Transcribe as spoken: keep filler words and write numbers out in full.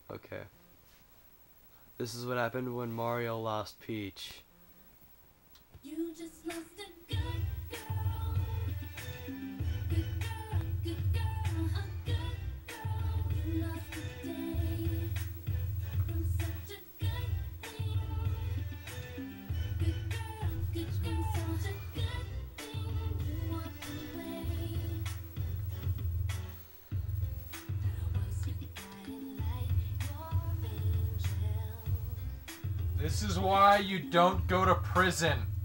Okay. This is what happened when Mario lost Peach. You just lost a good girl. Good girl, good girl, a good girl. You lost today from such a good thing. Good girl, good girl, such a good thing. You walked away. I was your guiding light, your angel. This is why you don't go to prison.